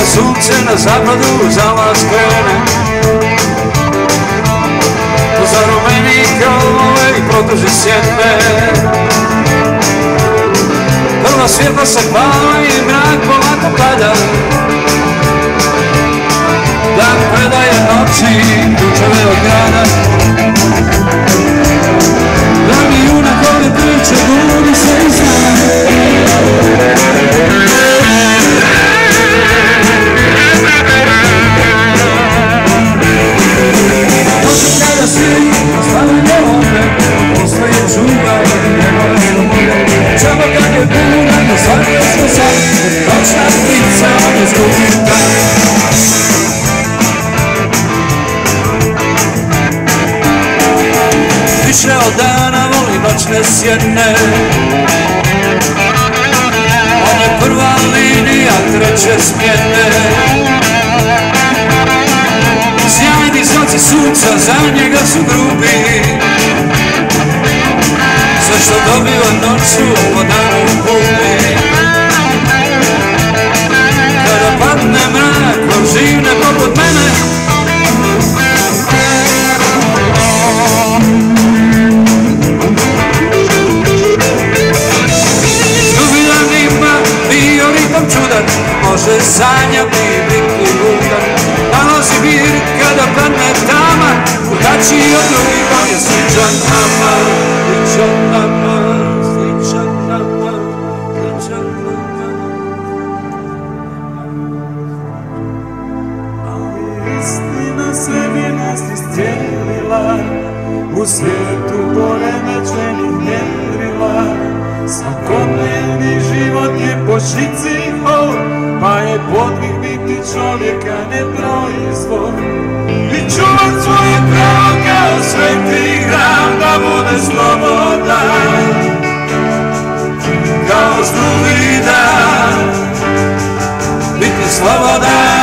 sunce na zapadu za vas krene. Zarumeni kalmove i produži sjetve. Prva svjetla se hvale i mrak polako pada. Dan predaje noći ključeve od grada. Dragi junak ove priče budi se i sam. Noću kada svi ostavljaju ovdje, postoje čuva njegove slobode. Čamo kad je puna, da shvatio smo sad, noćna ptica, on je skupim dan. Više od dana voli noćne sjene. On je prva linija treće smjene. Sjajni zraci sunca za njega su grubi. Sve što dobiva noću po danu gubi. Kada padne mrak, on živne poput mene. Može sanjati i biti ludan, a nosi mir kada padne tama. Drugačiji od drugih, on je sličan nama, sličan nama, sličan nama, sličan nama. Ali istina sebi nas iscijelila, u svijetu poremećenih mjerila. Svakodnevni život je po žici hod, pa je podvig biti čovjeka ne proizvod. I čuvat svoje pravo kao sveti hram, da bude slobodan kao strugi dan, biti slobodan.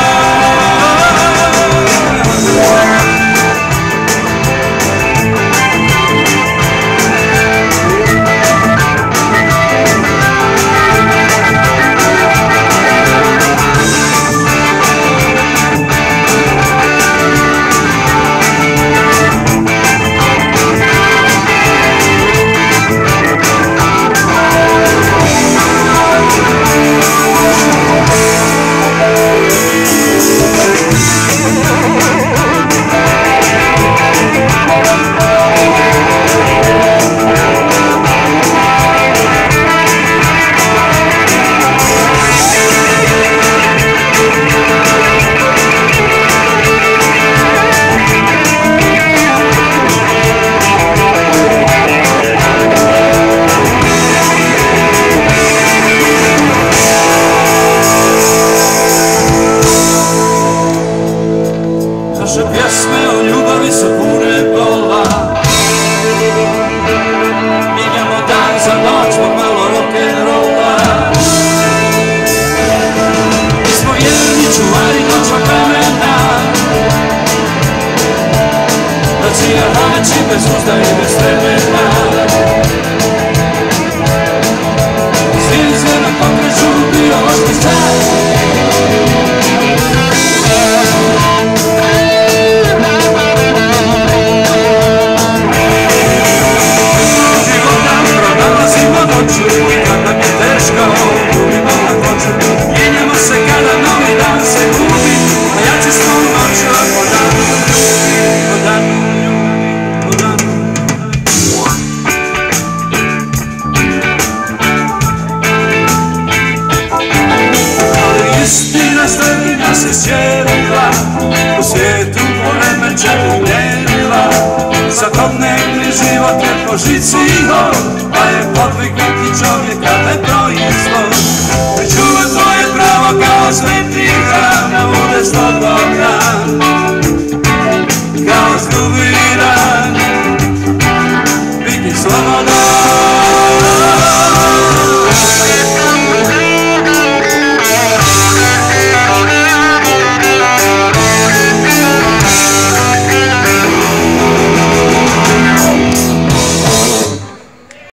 Naše pjesme o ljubavi su pune bola. Mijenjamo dan za noć, malo rock'n'rolla. Mi smo jedni čuvari noćnog vremena. Racijalači bez uzda i bez vremena. Zvijezde nam pokreću biološki sat. I kad nam je teško, ljubimo na poču. Mijenjamo se kada novi dan se gubi, a jači smo u noću, a po danu ljubi, po danu ljubi, po danu. Ali istina sve nas je sjelila, u svijetu poremećenih mjerila. Svakodnevni život je po žici hod, pa je podvig biti čovjeka ne proizvod.